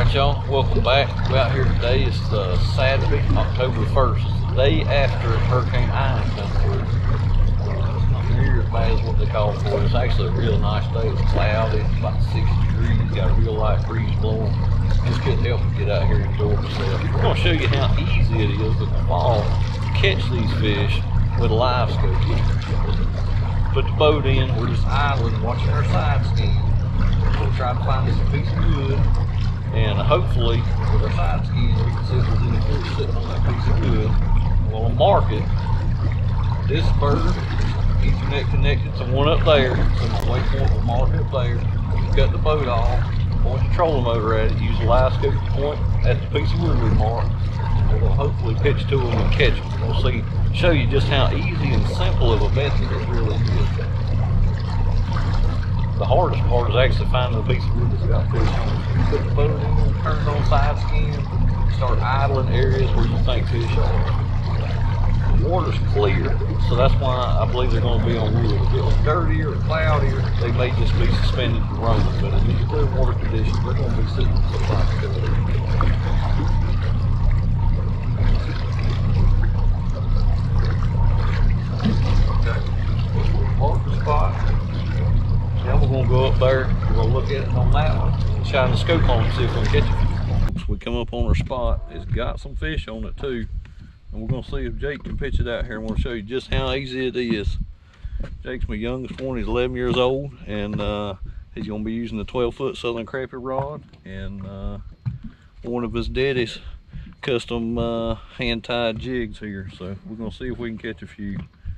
Alright y'all, welcome back. We're out here today. It's Saturday, October 1st. It's the day after Hurricane Ian come through. It's not near as bad as what they call for it. It's actually a real nice day. It's cloudy, it's about 60 degrees, got a real light breeze blowing. Just couldn't help but get out here and enjoy myself. We're going to show you how easy it is in the fall to catch these fish with a Livescope. Put the boat in, we're just idling, watching our side scan. We'll try to find us a piece of wood, and hopefully with our side scan we can see if there's any fish sitting on that piece of wood. We'll mark it. This bird, Ethernet connected to one up there, so my waypoint will mark it up there. Cut the boat off, point the trolling motor at it, use the Livescope to point at the piece of wood we marked, and we'll hopefully pitch to them and catch them. We'll show you just how easy and simple of a method it really is. The hardest part is actually finding a piece of wood that's got fish on it. Put the boat in, turn it on side scan, start idling areas where you think fish are. The water's clear, so that's why I believe they're going to be on wood. If it was dirtier or cloudier, they may just be suspended to roam. But in these clear water conditions, they're going to be sitting on the spot. Mark the spot. Now we're going to go up there, we're going to look at it on that one, shine the scope on it and see if we can catch it. So we come up on our spot, it's got some fish on it too, and we're going to see if Jake can pitch it out here. I'm going to show you just how easy it is. Jake's my youngest one, he's 11 years old, and he's going to be using the 12-foot Southern Crappie rod, and one of his daddy's custom hand-tied jigs here. So we're going to see if we can catch a few.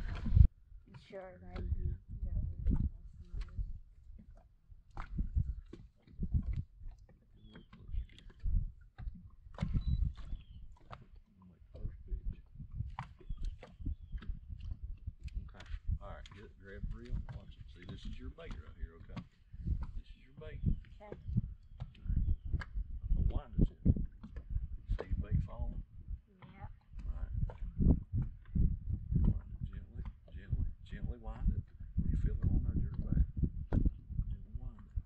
Grab the reel, watch it. See, this is your bait right here, okay? This is your bait. Okay. Don't wind it yet. See your bait falling? Yeah. Alright. Wind it gently wind it. When you feel it on there, jerk back. Gently wind it.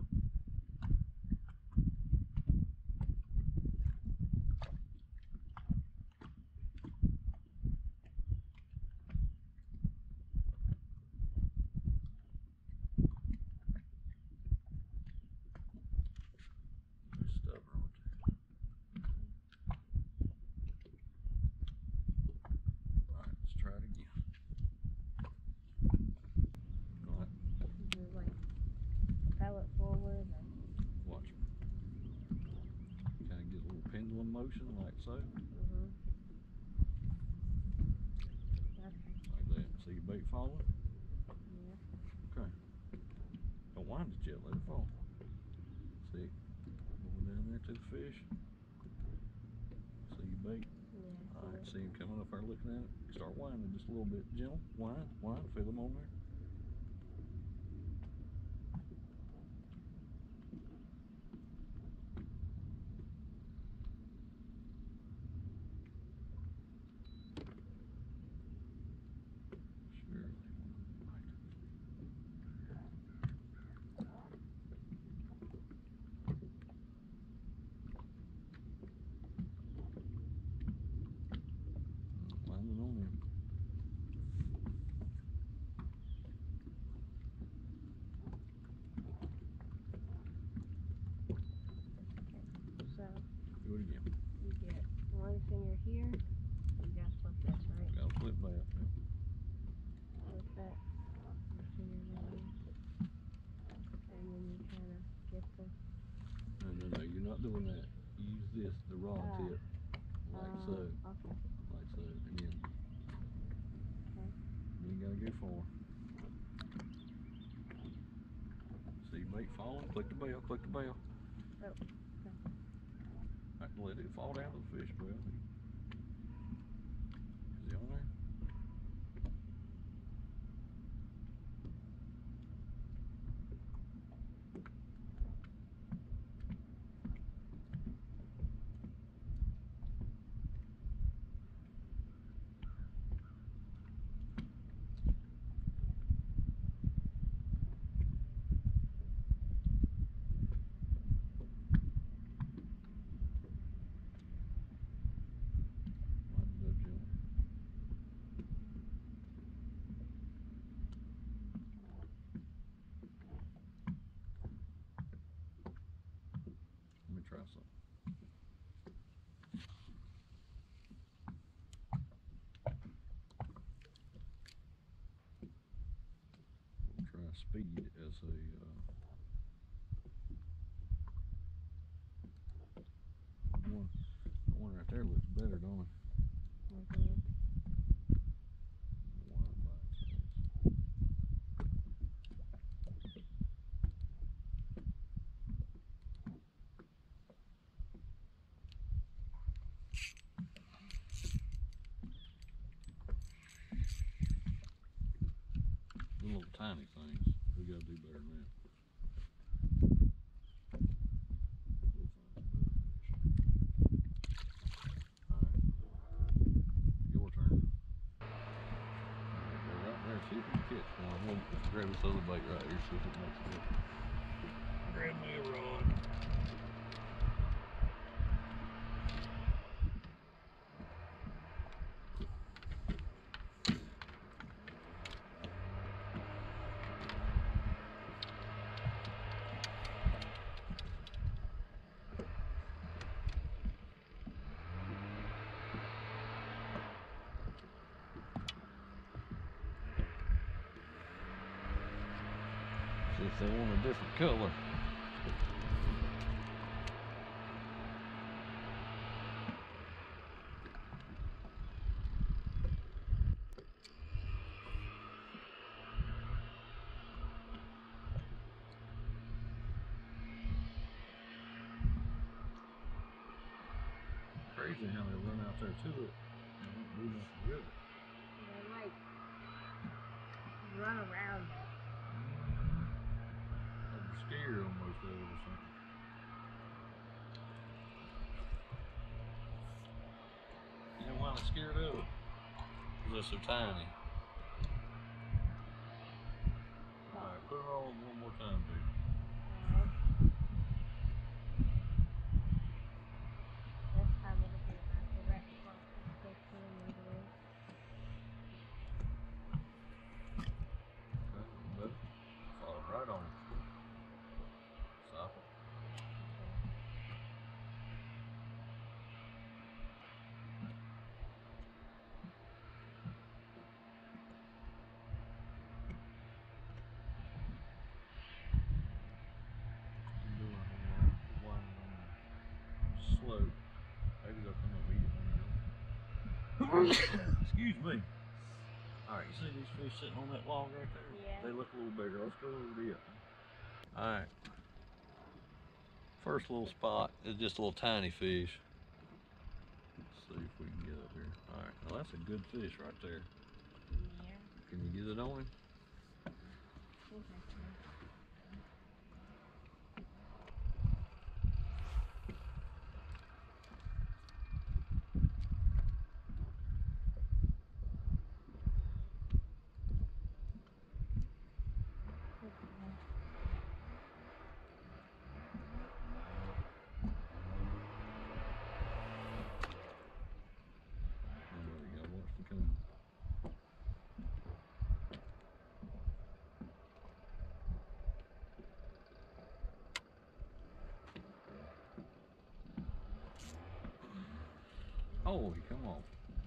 Pendulum motion like so. Like that. See your bait falling? Yeah. Okay. Don't wind it yet, let it fall. See? Going down there to the fish. See your bait? Yeah. Alright, see him coming up there looking at it. Start winding just a little bit. Gentle. Wind, feel him on there. Landing on him. So do it again. You get one finger here. You gotta flip this, right? Gotta flip that. Yeah. Flip that. Your finger there. And then you kind of get the. No, you're not doing that. Use this, the rod tip, like so. Okay. Like so, and then. Okay. You ain't gotta go far. See your bait falling? Click the bell. Click the bell. Oh. Okay. Right, let it fall down to the fish, bro. Is he on there? try something. We'll try speed as a the one right there looks better, don't it? Mm-hmm. One bites this. The little tiny things. We gotta do better than that. We'll find some better fish. Alright. Your turn. Alright, go right there, see if you can catch one. We'll grab this other bait right here, see if it makes it. Grab me a rod. See if they want a different color. Crazy how they run out there to it and don't do nothing with it. They like run around it. Like they're scared almost of it or something. You know why they're scared of it? Because they're so tiny. Alright, put her on one more time, dude. This time it'll be about the right spot. Take some of the way. Okay, better. Follow right on it. Stop it. I'm doing a whole lot slow. Maybe they'll come up and eat it. Excuse me. Alright, you see these fish sitting on that log right there? Yeah. They look a little bigger. Let's go over to it. Alright. First little spot is just a little tiny fish. Let's see if we can get up here. Alright, now that's a good fish right there. Yeah. Can you get it on him? I think I can. There we go, watch the come. Holy, come on.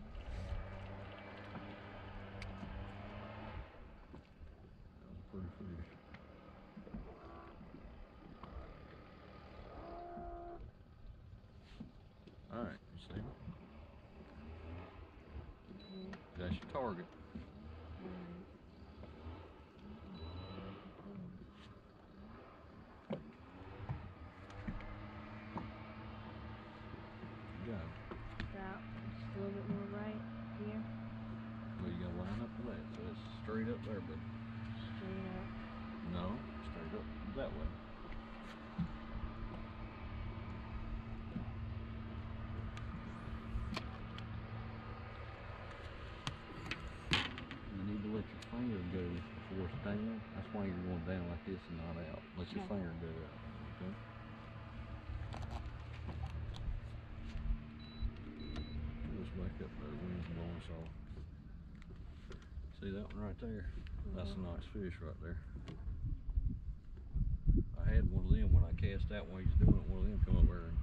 That was a pretty fish. Alright, you see him? That's your target. Got him. Drop just a little bit more right here. Well, you gotta line up for that, so it's straight up there, bud. Straight up. No, straight up that way. You need to let your finger go before it's down. That's why you're going down like this and not out. Let your finger go out. Okay? Let's back up there. The wind's blowing us off. See that one right there? That's a nice fish right there. I had one of them when I cast out when he was doing it. One of them come up there and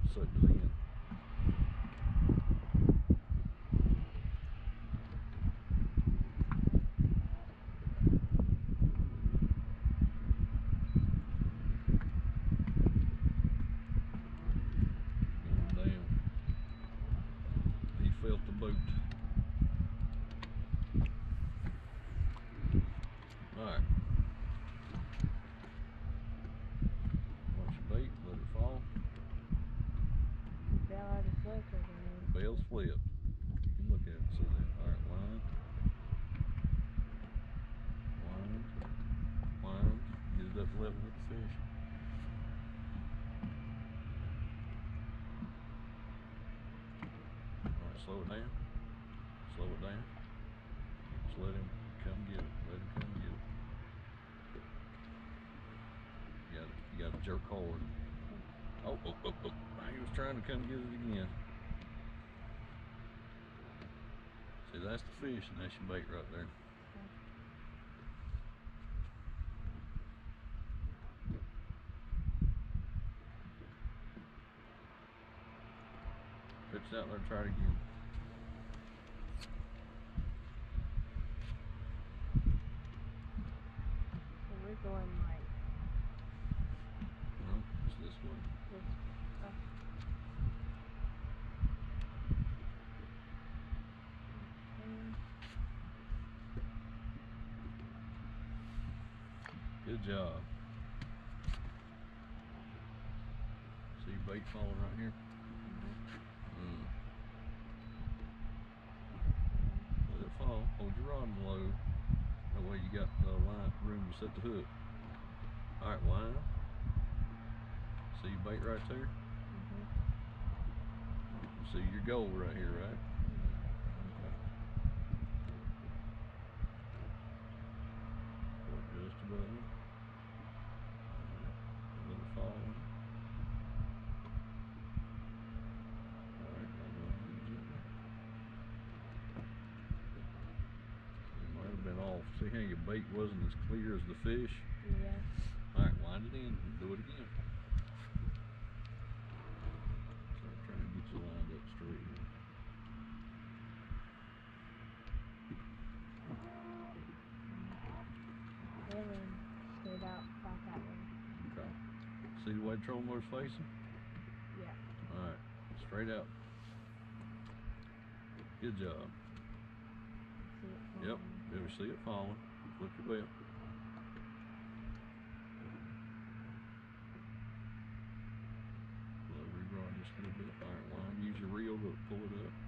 flipped or the Bell's flipped. You can look at it and see that. Alright, line. Line. Get it up level with the fish. Alright, slow it down. Slow it down. Just let him come get it. Let him come get it. You gotta jerk hard. Oh. He was trying to come get it again. See, that's the fish and that's your bait right there. Pitch it out there and try it again. So we're going like. No, it's this way. Good job. See your bait falling right here? Let it fall. Hold your rod low. That way you got line room to set the hook. Alright, line. See your bait right there? See your goal right here, right? Okay. Just above it. Let it fall. Alright, it might have been off. See how your bait wasn't as clear as the fish? Yeah. Alright, wind it in and do it again. So I'm trying to get you lined up straight here. Straight out about that way. Okay. See the way the trolling motor's facing? Yeah. Alright, straight out. Good job. See it falling. Yep, ever see it falling. Flip your belt. Lower your rod just a little bit. Alright, line. Use your reel to pull it up.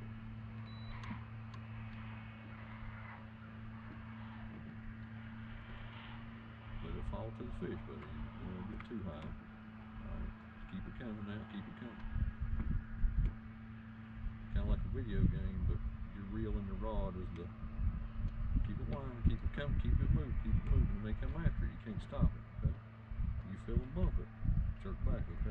Let it fall to the fish, but you don't want to get too high. Alright, keep it coming now, keep it coming. Kind of like a video game, but your reel and the rod is the. Keep it winding, keep it coming, keep it moving, keep it moving. When they come after you, you can't stop it, okay? You feel them bump it, jerk back, okay?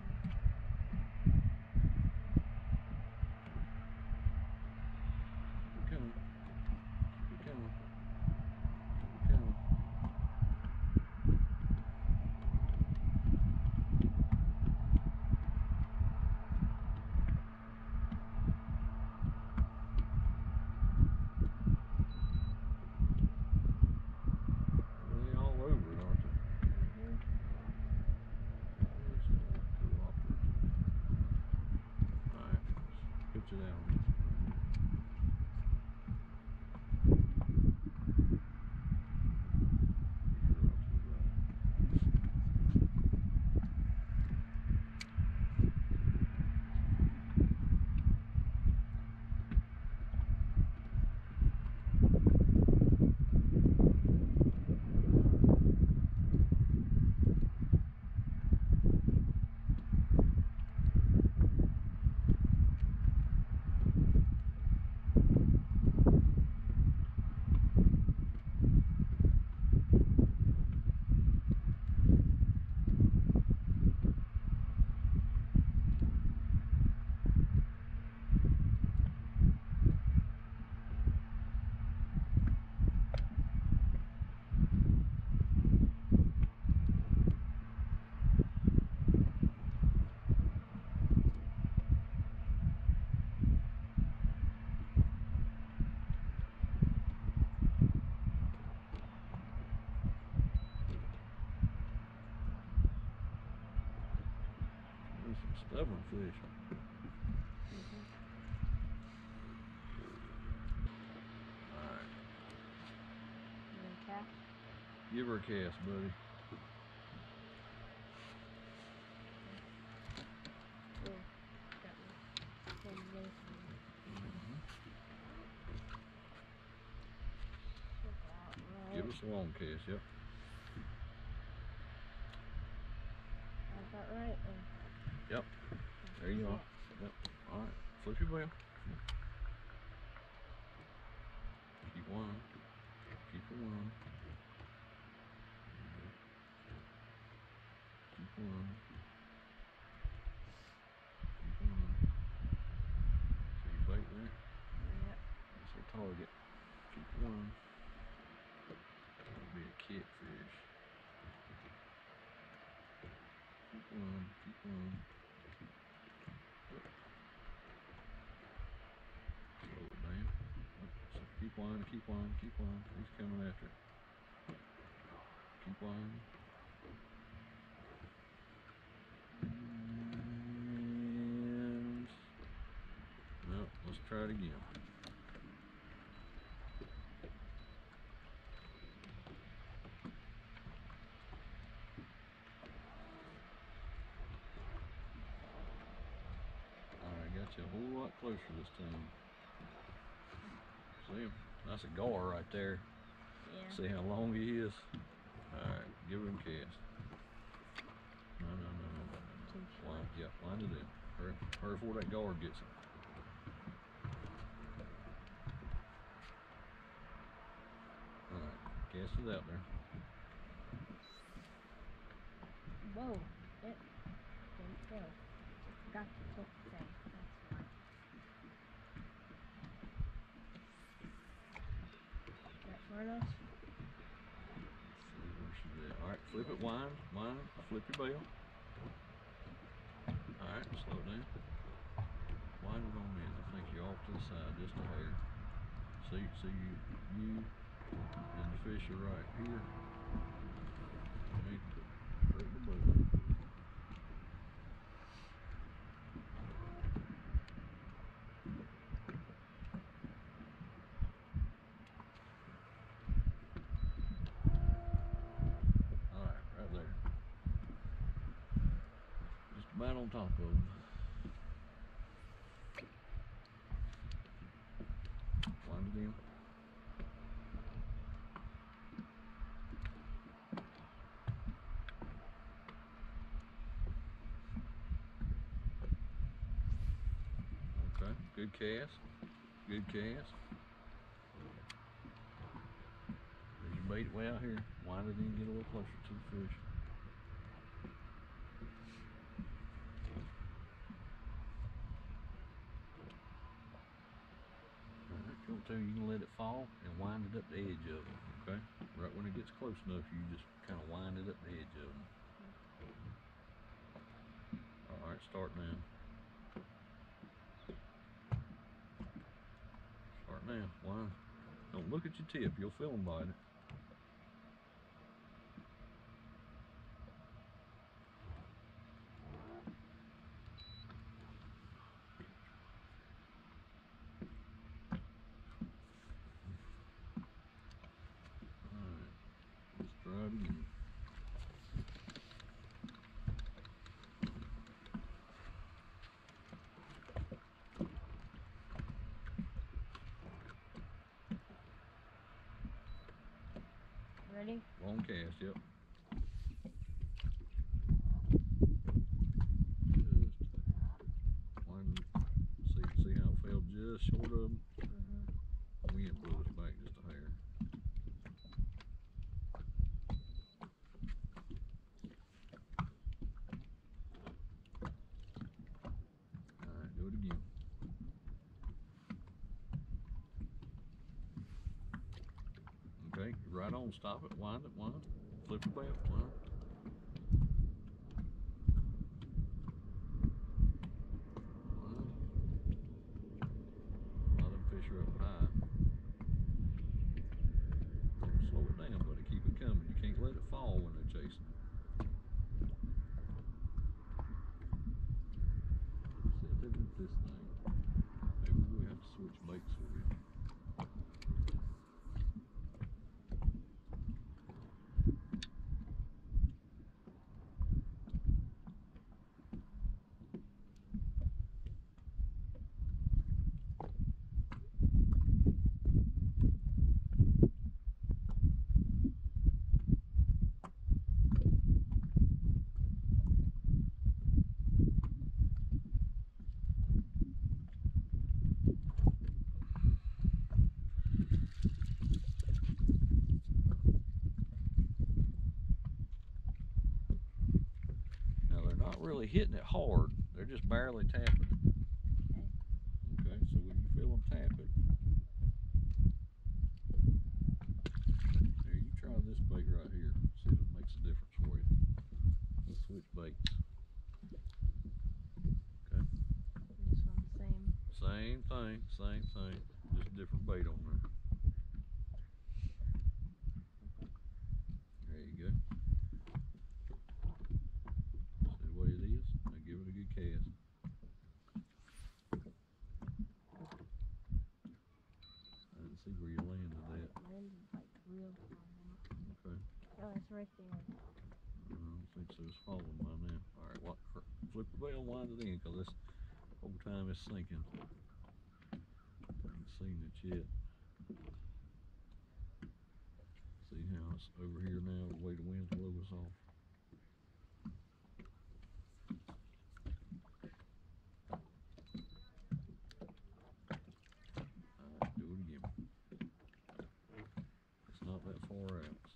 Keep it coming, keep it coming, keep it coming. They all over it, aren't they? Alright, pitch it out. There's some stubborn fish. Alright. You want to cast? Give her a cast, buddy. Oh, got me. a long cast, yep. Got that right? Yep. There you are. Yep. Alright. Flip your wheel. Keep one. Keep the one. Keep one. Keep one. See your bait there? Yep. That's your target. Keep one. That'll be a catfish. Keep one. Keep one. Slow it down. So keep one. Keep one. Keep one. He's coming after it. Keep one. And no, let's try it again. Alright, got you a whole lot closer this time. See him? That's a gar right there. Yeah. See how long he is? Alright, give him a cast. No. Too short. Line, yeah, line it in. Hurry before that gar gets it. Alright, cast it out there. Whoa. It didn't go. Got to flip the thing. That's why. That smart enough? See where she's at. Alright, flip it, wind, flip your bail. Alright, slow it down. Wind it on in. I think you're off to the side just a hair. See you and the fish are right here. Make the boat. Alright, right there. Just about on top of them. Wind it in. Okay, good cast. Good cast. There's your bait way out here. Wind it in, get a little closer to the fish. Alright, if you want to, you can let it fall and wind it up the edge of them, okay? Right when it gets close enough, you just kind of wind it up the edge of them. Alright, start now. Start now, wind. Don't look at your tip, you'll feel them bite it. Alright, let's try it again. Ready? Long cast, yep. Just wind it. See how it fell just short of them? Wind blew us back just a hair. Alright, do it again. Okay, right on, stop it, wind it, flip your bail, wind. A lot of them fish are up high. Slow it down, buddy, keep it coming. You can't let it fall when they're chasing. Sit there with this thing. Maybe we have to switch baits for you. really hitting it hard. They're just barely tapping it. Okay, so when you feel them tap it, there, you try this bait right here. See if it makes a difference for you. Let's switch baits. Okay. This one's the same. Same thing, same thing. Just a different bait on there. There you go. See the way it is? Now give it a good cast. I didn't see where you landed that. Landed like real far. Okay. Oh, it's right there. I don't think so. It's falling by now. Alright, well, flip the bail, wind it in, because this whole time it's sinking. I ain't seen it yet. See how it's over here now, the way the wind's blow us off. Alright, do it again. It's not that far out, so.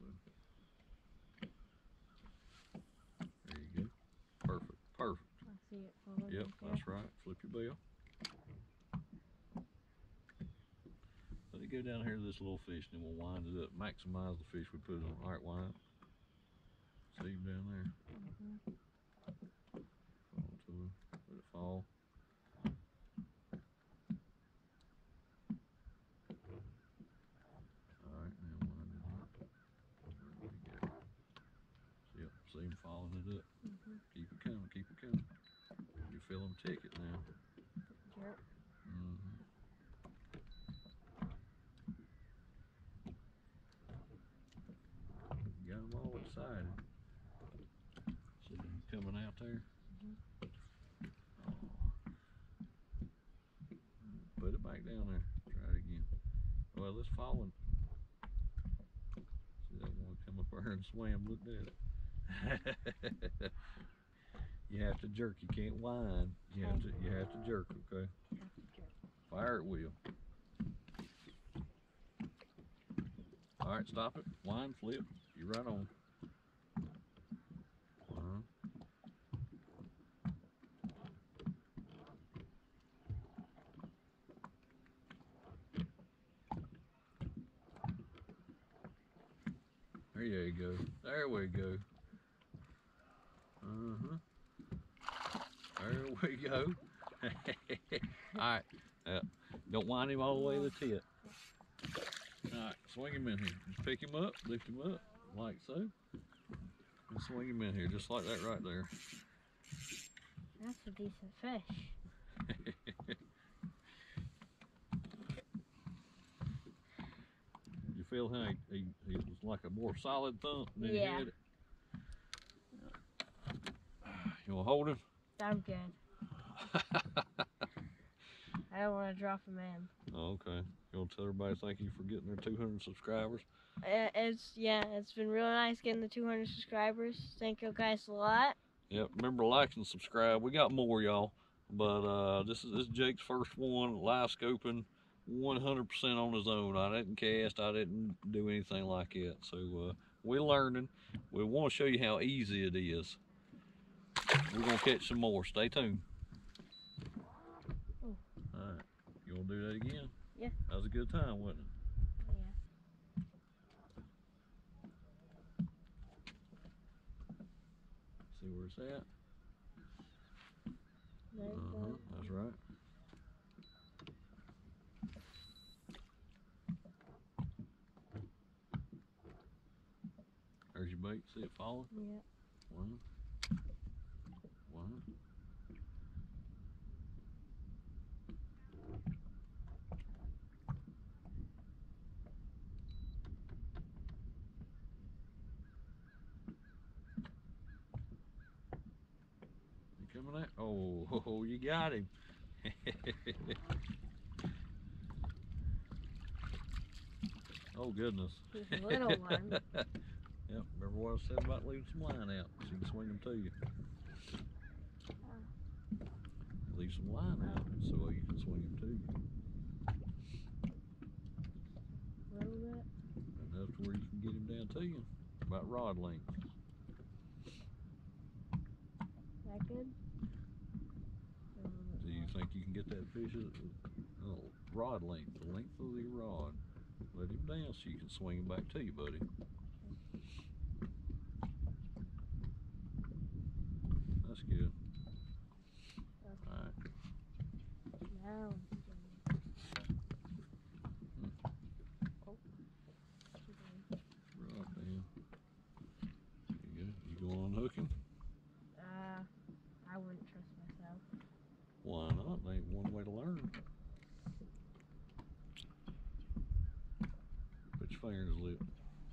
There you go. Perfect, perfect. I see it falling. Yep, right there. that's right. Flip your bail. Let it go down here to this little fish, and then we'll wind it up. Maximize the fish we put on. Alright, wind. See him down there. Fall to him. Let it fall. Alright, now wind it up. Where did he go? Yep, see him following it up. Keep it coming, keep it coming. You feel him tick it now. Jerk. You got them all excited. See him coming out there? Oh. Put it back down there. Try it again. Well, it's falling. See that one come up there and swam, looked at it. You have to jerk, you can't whine. You have to jerk, okay? Fire at will. Alright, stop it. Whine, flip. You're right on. There you go. There we go. There we go. Alright. Don't wind him all the way to the tip. Alright, swing him in here. Just pick him up, lift him up, like so. And swing him in here, just like that right there. That's a decent fish. You feel how he was like a more solid thump than he Yeah. had it? You want to hold him? I'm good. I don't want to drop him in. Oh, okay. You want to tell everybody thank you for getting their 200 subscribers? It's been really nice getting the 200 subscribers. Thank you guys a lot. Yep, remember to like and subscribe. We got more, y'all. But this is Jake's first one, live scoping 100% on his own. I didn't cast, I didn't do anything like that. So we're learning. We want to show you how easy it is. We're going to catch some more. Stay tuned. Ooh. All right. You want to do that again? Yeah. That was a good time, wasn't it? See where it's at? That's right. There's your bait. See it falling? Yeah. One. You coming out? Oh, you got him. Oh, goodness. He's a little one. Yep, remember what I said about leaving some line out so you can swing them to you. Leave some line out so you can swing them to you. A little bit. Enough to where you can get him down to you. About rod length. I that good? Do you think you can get that fish rod length, the length of the rod? Let him down so you can swing him back to you, buddy. That's good. Okay. All right. Now. Oh. Rod down. You go on hooking? I wouldn't trust myself. Why not? There ain't one way to learn. Put your finger in his lip.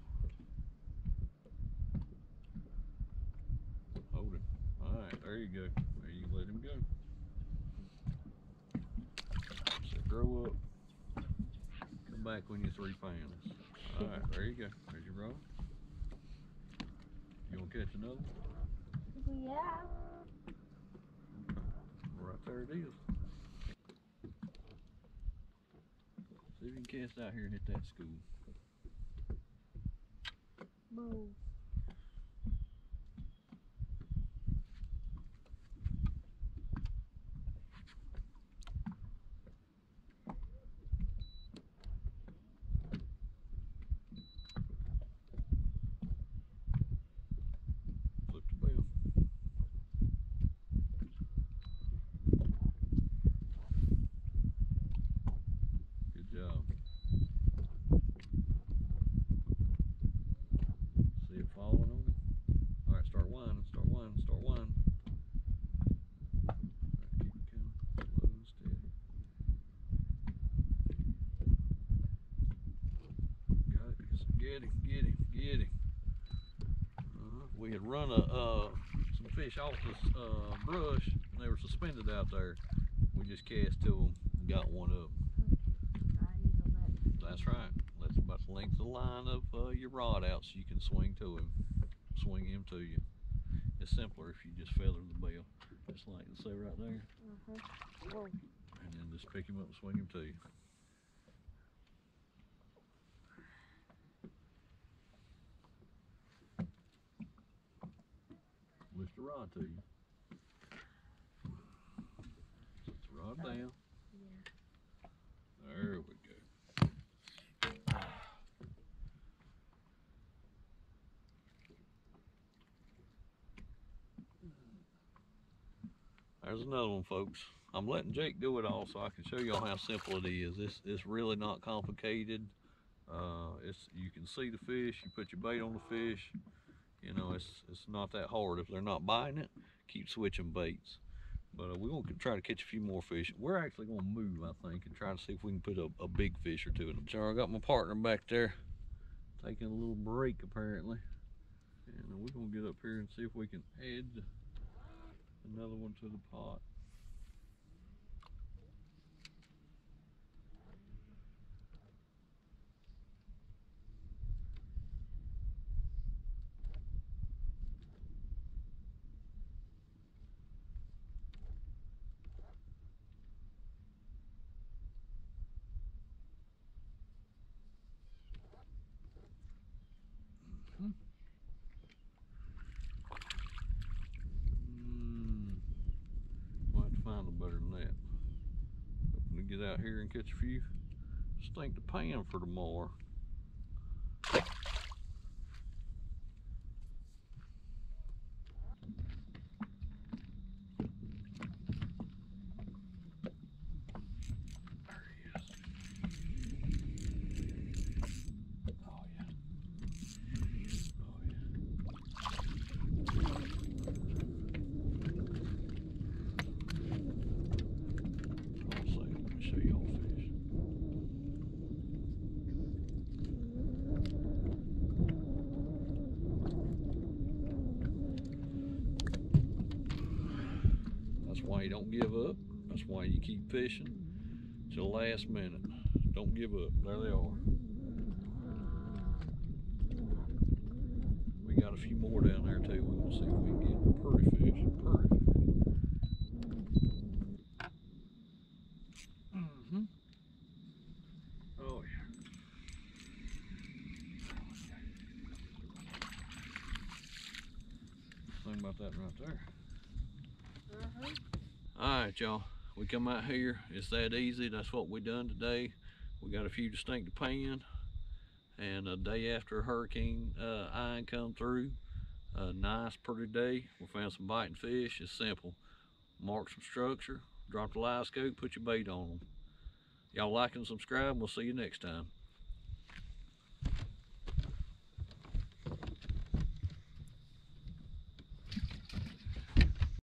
Hold him. Alright, there you go. There you let him go. So grow up. Come back when you're 3 pounds. Alright, there you go. There's your rod. You gonna catch another? Yeah. Right there it is. See if you can cast out here and hit that school. Whoa. Flip the bell. Good job. See it falling on him? Alright, start winding, start winding, start winding. Alright, keep it coming. Slow and steady. Got it. Get him, get him, get him. We had run some fish off this brush and they were suspended out there. We just cast to them and got one of them. That's right. That's about the length of the line of your rod out so you can swing to him. Swing him to you. It's simpler if you just feather the bell. Just like say right there. Whoa. And then just pick him up and swing him to you. Lift the rod to you. Set the rod down. Yeah. There we go. There's another one, folks. I'm letting Jake do it all so I can show y'all how simple it is. It's really not complicated. You can see the fish, you put your bait on the fish. You know, it's not that hard. If they're not biting it, keep switching baits. But we're going to try to catch a few more fish. We're actually going to move, I think, and try to see if we can put a big fish or two in them. So I got my partner back there taking a little break, apparently. And we're going to get up here and see if we can add another one to the pot. Might have to find a better than that. Hoping to get out here and catch a few. Stink the pan for tomorrow. Why you don't give up. That's why you keep fishing till the last minute. Don't give up. There they are. We got a few more down there too. We're gonna see if we can get pretty fish. Pretty fish. Oh yeah. Thing about that right there. All right, y'all. We come out here. It's that easy. That's what we done today. We got a few distinctive pan, and a day after Hurricane Ian come through, a nice, pretty day. We found some biting fish. It's simple. Mark some structure, drop the live scope, put your bait on them. Y'all like and subscribe. We'll see you next time.